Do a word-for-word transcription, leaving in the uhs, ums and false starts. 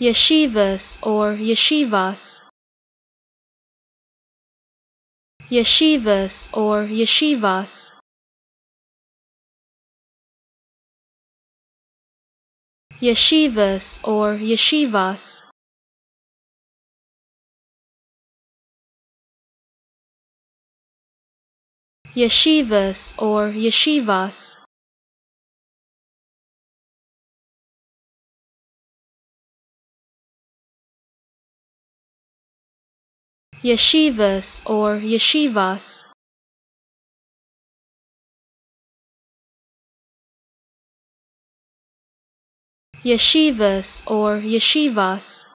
Yeshivas or yeshivas. Yeshivas or yeshivas. Yeshivas or yeshivas. Yeshivas or yeshivas. Yeshivas or yeshivas. Yeshivas or yeshivas.